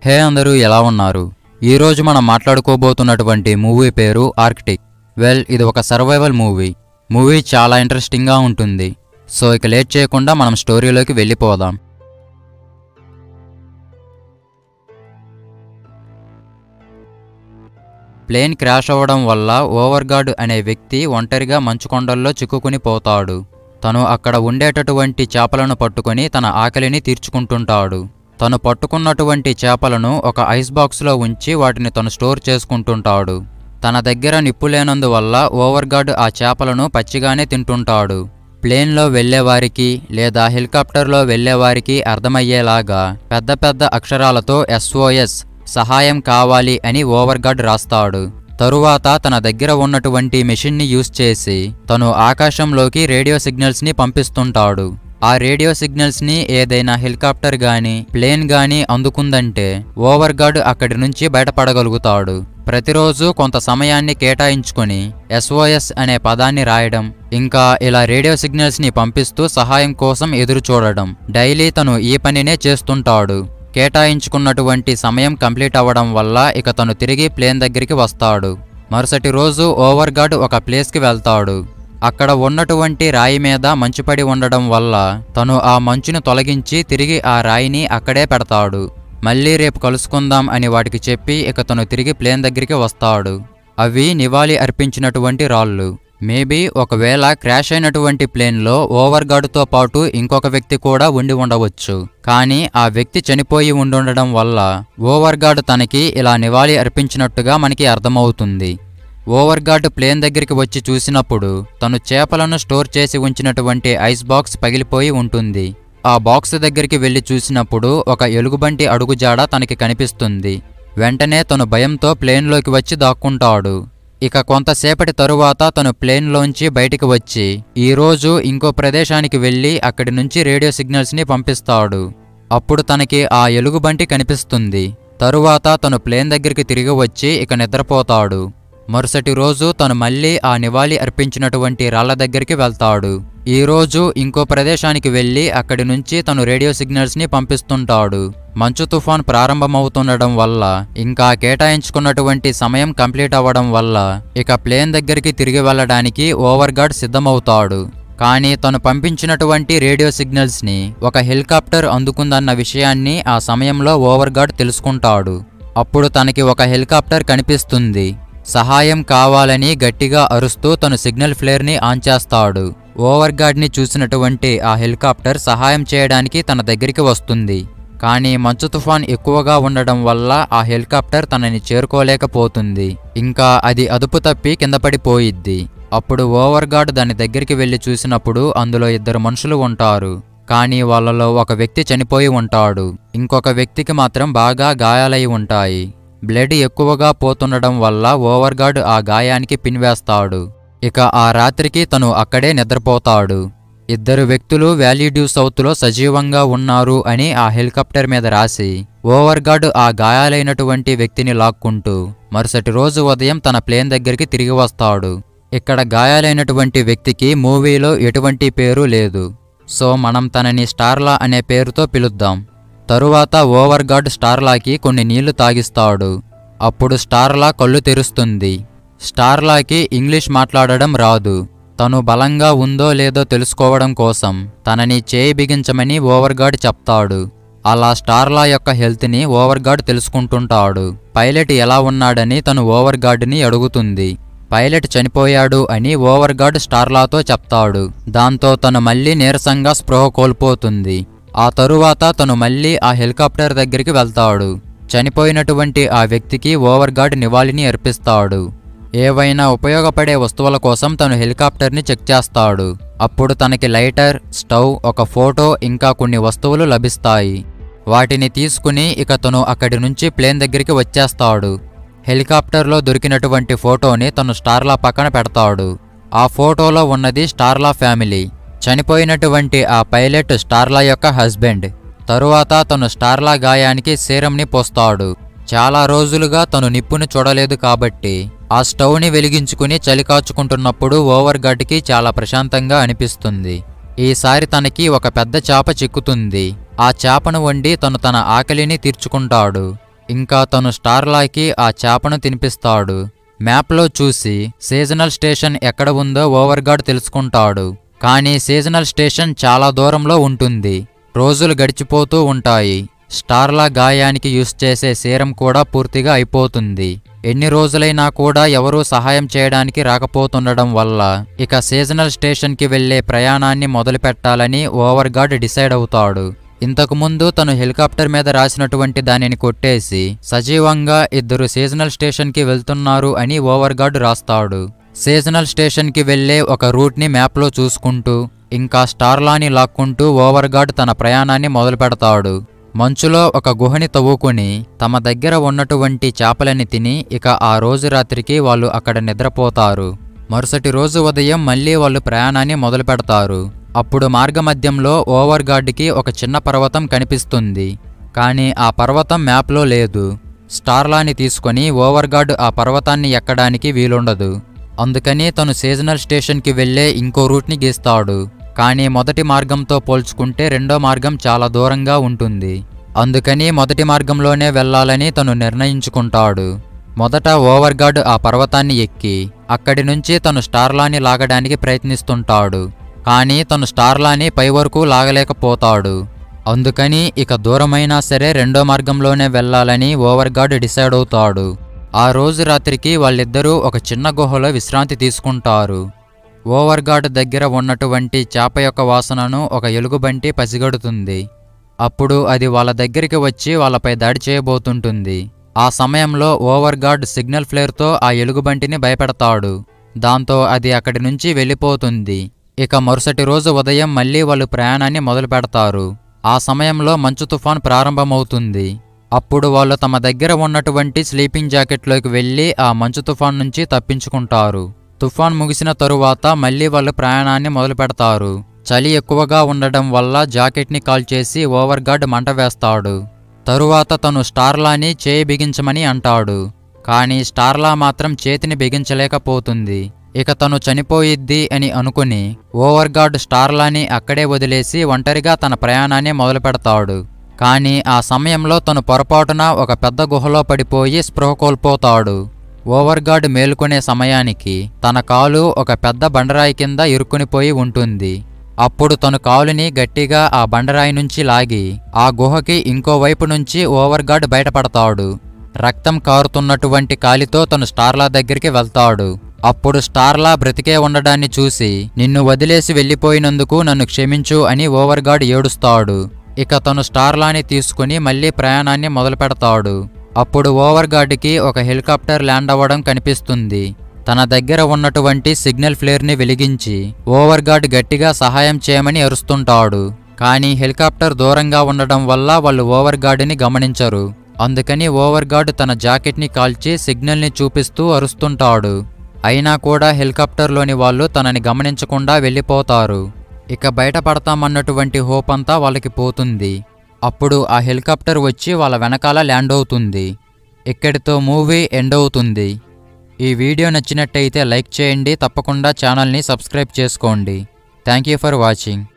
హే అందరూ ఎలా ఉన్నారు? ఈ రోజు మనం మాట్లాడుకోబోతున్నటువంటి మూవీ పేరు ఆర్కిటిక్. ఇది ఒక సర్వైవల్ మూవీ చాలా ఇంట్రెస్టింగ్ గా ఉంటుంది. సో ఇక లేట్ చేయకుండా మనం స్టోరీలోకి వెళ్ళిపోదాం. ప్లేన్ క్రాష్ అవ్వడం వల్ల ఓవర్గార్డ్ అనే వ్యక్తి ఒంటరిగా మంచుకొండల్లో చిక్కుకుని పోతాడు. తను అక్కడ ఉండేటటువంటి చేపలను పట్టుకొని తన ఆకలిని తీర్చుకుంటుంటాడు. తను పట్టుకున్నటువంటి చేపలను ఒక ఐస్ బాక్స్లో ఉంచి వాటిని తను స్టోర్ చేసుకుంటుంటాడు. తన దగ్గర నిప్పు లేనందువల్ల ఓవర్గార్డ్ ఆ చేపలను పచ్చిగానే తింటుంటాడు. ప్లేన్లో వెళ్లేవారికి లేదా హెలికాప్టర్లో వెళ్లేవారికి అర్థమయ్యేలాగా పెద్ద పెద్ద అక్షరాలతో SOS సహాయం కావాలి అని ఓవర్గార్డ్ రాస్తాడు. తరువాత తన దగ్గర ఉన్నటువంటి మెషిన్ని యూజ్ చేసి తను ఆకాశంలోకి రేడియో సిగ్నల్స్ ని పంపిస్తుంటాడు. ఆ రేడియో సిగ్నల్స్ ని ఏదైనా హెలికాప్టర్ గాని ప్లేన్ గాని అందుకుందంటే ఓవర్గార్డ్ అక్కడి నుంచి బయటపడగలుగుతాడు. ప్రతిరోజు కొంత సమయాన్ని కేటాయించుకొని SOS అనే పదాన్ని రాయడం, ఇంకా ఇలా రేడియో సిగ్నల్స్ ని పంపిస్తూ సహాయం కోసం ఎదురు చూడడం డైలీ తను ఈ పనినే చేస్తుంటాడు. కేటాయించుకున్నటువంటి సమయం కంప్లీట్ అవ్వడం వల్ల ఇక తను తిరిగి ప్లేన్ దగ్గరికి వస్తాడు. మరుసటి రోజు ఓవర్గార్డ్ ఒక ప్లేస్కి వెళ్తాడు. అక్కడ ఉన్నటువంటి రాయి మీద మంచు పడి ఉండడం వల్ల తను ఆ మంచును తొలగించి తిరిగి ఆ రాయిని అక్కడే పెడతాడు. మళ్ళీ రేపు కలుసుకుందాం అని వాటికి చెప్పి ఇక తను తిరిగి ప్లేన్ దగ్గరికి వస్తాడు. అవి నివాళి అర్పించినటువంటి రాళ్ళు. మేబీ ఒకవేళ క్రాష్ అయినటువంటి ప్లేన్లో ఓవర్గార్డ్తో పాటు ఇంకొక వ్యక్తి కూడా ఉండి ఉండవచ్చు. కానీ ఆ వ్యక్తి చనిపోయి ఉండుండడం వల్ల ఓవర్గార్డ్ తనకి ఇలా నివాళి అర్పించినట్టుగా మనకి అర్థమవుతుంది. ఓవర్గార్డ్ ప్లేన్ దగ్గరికి వచ్చి చూసినప్పుడు తను చేపలను స్టోర్ చేసి ఉంచినటువంటి ఐస్ బాక్స్ పగిలిపోయి ఉంటుంది. ఆ బాక్స్ దగ్గరికి వెళ్లి చూసినప్పుడు ఒక ఎలుగుబంటి అడుగుజాడ తనకి కనిపిస్తుంది. వెంటనే తను భయంతో ప్లేన్లోకి వచ్చి దాక్కుంటాడు. ఇక కొంతసేపటి తరువాత తను ప్లేన్లోంచి బయటికి వచ్చి ఈరోజు ఇంకో ప్రదేశానికి వెళ్లి అక్కడి నుంచి రేడియో సిగ్నల్స్ ని పంపిస్తాడు. అప్పుడు తనకి ఆ ఎలుగుబంటి కనిపిస్తుంది. తరువాత తను ప్లేన్ దగ్గరికి తిరిగి వచ్చి ఇక నిద్రపోతాడు. మరుసటి రోజు తను మళ్ళీ ఆ నివాళి అర్పించినటువంటి రాళ్ల దగ్గరికి వెళ్తాడు. ఈ రోజు ఇంకో ప్రదేశానికి వెళ్లి అక్కడి నుంచి తను రేడియో సిగ్నల్స్ ని పంపిస్తుంటాడు. మంచు తుఫాన్ ప్రారంభమవుతుండడం వల్ల ఇంకా కేటాయించుకున్నటువంటి సమయం కంప్లీట్ అవ్వడం వల్ల ఇక ప్లేన్ దగ్గరికి తిరిగి వెళ్లడానికి ఓవర్గార్డ్ సిద్ధమవుతాడు. కానీ తను పంపించినటువంటి రేడియో సిగ్నల్స్ ని ఒక హెలికాప్టర్ అందుకుందన్న విషయాన్ని ఆ సమయంలో ఓవర్గార్డ్ తెలుసుకుంటాడు. అప్పుడు తనకి ఒక హెలికాప్టర్ కనిపిస్తుంది. సహాయం కావాలని గట్టిగా అరుస్తూ తను సిగ్నల్ ఫ్లేర్ ని ఆన్ చేస్తాడు. ఓవర్గార్డ్ ని చూసినటువంటి ఆ హెలికాప్టర్ సహాయం చేయడానికి తన దగ్గరికి వస్తుంది. కానీ మంచు తుఫాన్ ఎక్కువగా ఉండడం వల్ల ఆ హెలికాప్టర్ తనని చేరుకోలేకపోతుంది. ఇంకా అది అదుపు తప్పి కింద పడిపోయిద్ది. అప్పుడు ఓవర్గార్డ్ దాని దగ్గరికి వెళ్లి చూసినప్పుడు అందులో 2 మనుషులు ఉంటారు. కానీ వాళ్ళలో ఒక వ్యక్తి చనిపోయి ఉంటాడు. ఇంకొక వ్యక్తికి మాత్రం బాగా గాయాలై ఉంటాయి. బ్లడ్ ఎక్కువగా పోతుండడం వల్ల ఓవర్గార్డ్ ఆ గాయానికి పిన్ వేస్తాడు. ఇక ఆ రాత్రికి తను అక్కడే నిద్రపోతాడు. 2 వ్యక్తులు వ్యాలీ డ్యూ సౌత్లో సజీవంగా ఉన్నారు అని ఆ హెలికాప్టర్ మీద రాసి ఓవర్గార్డ్ ఆ గాయాలైనటువంటి వ్యక్తిని లాక్కుంటూ మరుసటి రోజు ఉదయం తన ప్లేన్ దగ్గరికి తిరిగి వస్తాడు. ఇక్కడ గాయాలైనటువంటి వ్యక్తికి మూవీలో ఎటువంటి పేరు లేదు. సో మనం తనని స్టార్లా అనే పేరుతో పిలుద్దాం. తరువాత ఓవర్గార్డ్ స్టార్లాకి కొన్ని నీళ్లు తాగిస్తాడు. అప్పుడు స్టార్లా కళ్ళు తెరుస్తుంది. స్టార్లాకి ఇంగ్లీష్ మాట్లాడడం రాదు. తను బలంగా ఉందో లేదో తెలుసుకోవడం కోసం తనని చేయి బిగించమని ఓవర్గార్డ్ చెప్తాడు. అలా స్టార్లా యొక్క హెల్త్ ని ఓవర్గార్డ్ తెలుసుకుంటుంటాడు. పైలట్ ఎలా ఉన్నాడని తను ఓవర్గార్డ్ని అడుగుతుంది. పైలట్ చనిపోయాడు అని ఓవర్గార్డ్ స్టార్లాతో చెప్తాడు. దాంతో తను మళ్ళీ నీరసంగా స్పృహ కోల్పోతుంది. ఆ తరువాత తను మళ్ళీ ఆ హెలికాప్టర్ దగ్గరికి వెళ్తాడు. చనిపోయినటువంటి ఆ వ్యక్తికి ఓవర్గార్డ్ నివాళిని అర్పిస్తాడు. ఏవైనా ఉపయోగపడే వస్తువుల కోసం తను హెలికాప్టర్ని చెక్ చేస్తాడు. అప్పుడు తనకి లైటర్, స్టవ్, ఒక ఫోటో ఇంకా కొన్ని వస్తువులు లభిస్తాయి. వాటిని తీసుకుని ఇక తను అక్కడి నుంచి ప్లేన్ దగ్గరికి వచ్చేస్తాడు. హెలికాప్టర్లో దొరికినటువంటి ఫోటోని తను స్టార్లా పక్కన పెడతాడు. ఆ ఫోటోలో ఉన్నది స్టార్లా ఫ్యామిలీ. చనిపోయినటువంటి ఆ పైలట్ స్టార్లా యొక్క హస్బెండ్. తరువాత తను స్టార్లా గాయానికి సీరంని పోస్తాడు. చాలా రోజులుగా తను నిప్పుని చూడలేదు కాబట్టి ఆ స్టవ్ని వెలిగించుకుని చలి కాచుకుంటున్నప్పుడు ఓవర్గార్డ్కి చాలా ప్రశాంతంగా అనిపిస్తుంది. ఈసారి తనకి ఒక పెద్ద చేప చిక్కుతుంది. ఆ చేపను వండి తను తన ఆకలిని తీర్చుకుంటాడు. ఇంకా తను స్టార్లాకి ఆ చేపను తినిపిస్తాడు. మ్యాప్లో చూసి సీజనల్ స్టేషన్ ఎక్కడ ఉందో ఓవర్గాడ్ తెలుసుకుంటాడు. కానీ సీజనల్ స్టేషన్ చాలా దూరంలో ఉంటుంది. రోజులు గడిచిపోతూ ఉంటాయి. స్టార్లా గాయానికి యూస్ చేసే సీరం కూడా పూర్తిగా అయిపోతుంది. ఎన్ని రోజులైనా కూడా ఎవరూ సహాయం చేయడానికి రాకపోతుండడం వల్ల ఇక సీజనల్ స్టేషన్కి వెళ్లే ప్రయాణాన్ని మొదలుపెట్టాలని ఓవర్గాడ్ డిసైడ్ అవుతాడు. ఇంతకుముందు తను హెలికాప్టర్ మీద రాసినటువంటి దానిని కొట్టేసి సజీవంగా ఇద్దరు సీజనల్ స్టేషన్కి వెళ్తున్నారు అని ఓవర్గాడ్ రాస్తాడు. సీజనల్ స్టేషన్కి వెళ్లే ఒక రూట్ని మ్యాప్లో చూసుకుంటూ ఇంకా స్టార్లాని లాక్కుంటూ ఓవర్గాడ్ తన ప్రయాణాన్ని మొదలు పెడతాడు. మంచులో ఒక గుహని తవ్వుకుని తమ దగ్గర ఉన్నటువంటి చేపలని తిని ఇక ఆ రోజు రాత్రికి వాళ్ళు అక్కడ నిద్రపోతారు. మరుసటి రోజు ఉదయం మళ్లీ వాళ్ళు ప్రయాణాన్ని మొదలు పెడతారు. అప్పుడు మార్గమధ్యంలో ఓవర్గాడ్కి ఒక చిన్న పర్వతం కనిపిస్తుంది. కానీ ఆ పర్వతం మ్యాప్లో లేదు. స్టార్లాని తీసుకొని ఓవర్గాడ్ ఆ పర్వతాన్ని ఎక్కడానికి వీలుండదు. అందుకని తను సీజనల్ స్టేషన్కి వెళ్లే ఇంకో రూట్ని గీస్తాడు. కానీ మొదటి మార్గంతో పోల్చుకుంటే రెండో మార్గం చాలా దూరంగా ఉంటుంది. అందుకని మొదటి మార్గంలోనే వెళ్లాలని తను నిర్ణయించుకుంటాడు. మొదట ఓవర్గాడ్ ఆ పర్వతాన్ని ఎక్కి అక్కడి నుంచి తను స్టార్లాని లాగడానికి ప్రయత్నిస్తుంటాడు. కానీ తను స్టార్లాని పై వరకు లాగలేకపోతాడు. అందుకని ఇక దూరమైనా సరే రెండో మార్గంలోనే వెళ్లాలని ఓవర్గాడ్ డిసైడ్ అవుతాడు. ఆ రోజు రాత్రికి వాళ్ళిద్దరూ ఒక చిన్న గుహలో విశ్రాంతి తీసుకుంటారు. ఓవర్గాడ్ దగ్గర ఉన్నటువంటి చేప యొక్క వాసనను ఒక ఎలుగుబంటి పసిగడుతుంది. అప్పుడు అది వాళ్ళ దగ్గరికి వచ్చి వాళ్ళపై దాడి చేయబోతుంటుంది. ఆ సమయంలో ఓవర్గాడ్ సిగ్నల్ ఫ్లేర్తో ఆ ఎలుగుబంటిని భయపెడతాడు. దాంతో అది అక్కడి నుంచి వెళ్ళిపోతుంది. ఇక మరుసటి రోజు ఉదయం మళ్లీ వాళ్ళు ప్రయాణాన్ని మొదలు పెడతారు. ఆ సమయంలో మంచు తుఫాన్ ప్రారంభమవుతుంది. అప్పుడు వాళ్ళు తమ దగ్గర ఉన్నటువంటి స్లీపింగ్ జాకెట్లోకి వెళ్లి ఆ మంచు తుఫాన్ నుంచి తప్పించుకుంటారు. తుఫాన్ ముగిసిన తరువాత మళ్లీ వాళ్ళు ప్రయాణాన్ని మొదలు పెడతారు. చలి ఎక్కువగా ఉండడం వల్ల జాకెట్ని కాల్చేసి ఓవర్గాడ్ మంట వేస్తాడు. తరువాత తను స్టార్లాని చేయి బిగించమని అంటాడు. కానీ స్టార్లా మాత్రం చేతిని బిగించలేకపోతుంది. ఇక తను చనిపోయిద్ది అని అనుకుని ఓవర్గాడ్ స్టార్లాని అక్కడే వదిలేసి ఒంటరిగా తన ప్రయాణాన్ని మొదలు పెడతాడు. కానీ ఆ సమయంలో తను పొరపాటున ఒక పెద్ద గుహలో పడిపోయి స్పృహ కోల్పోతాడు. ఓవర్గాడ్ మేలుకునే సమయానికి తన కాలు ఒక పెద్ద బండరాయి కింద ఇరుక్కునిపోయి ఉంటుంది. అప్పుడు తను కాలుని గట్టిగా ఆ బండరాయి నుంచి లాగి ఆ గుహకి ఇంకోవైపు నుంచి ఓవర్గాడ్ బయటపడతాడు. రక్తం కారుతున్నటువంటి కాలితో తను స్టార్లా దగ్గరికి వెళ్తాడు. అప్పుడు స్టార్లా బ్రతికే ఉండడాన్ని చూసి నిన్ను వదిలేసి వెళ్ళిపోయినందుకు నన్ను క్షమించు అని ఓవర్గాడ్ ఏడుస్తాడు. ఇక తను స్టార్లాని తీసుకుని మళ్లీ ప్రయాణాన్ని మొదలు పెడతాడు. అప్పుడు ఓవర్గాడ్కి ఒక హెలికాప్టర్ ల్యాండ్ అవ్వడం కనిపిస్తుంది. తన దగ్గర ఉన్నటువంటి సిగ్నల్ ఫ్లేర్ని వెలిగించి ఓవర్గాడ్ గట్టిగా సహాయం చేయమని అరుస్తుంటాడు. కానీ హెలికాప్టర్ దూరంగా ఉండడం వల్ల వాళ్ళు ఓవర్గాడ్ని గమనించరు. అందుకని ఓవర్గాడ్ తన జాకెట్ని కాల్చి సిగ్నల్ని చూపిస్తూ అరుస్తుంటాడు. అయినా కూడా హెలికాప్టర్లోని వాళ్ళు తనని గమనించకుండా వెళ్ళిపోతారు. ఇక బయటపడతామన్నటువంటి హోప్ అంతా వాళ్ళకి పోతుంది. అప్పుడు ఆ హెలికాప్టర్ వచ్చి వాళ్ళ వెనకాల ల్యాండ్ అవుతుంది. ఇక్కడితో మూవీ ఎండ్ అవుతుంది. ఈ వీడియో నచ్చినట్టయితే లైక్ చేయండి. తప్పకుండా ఛానల్ని సబ్స్క్రైబ్ చేసుకోండి. Thank you for watching.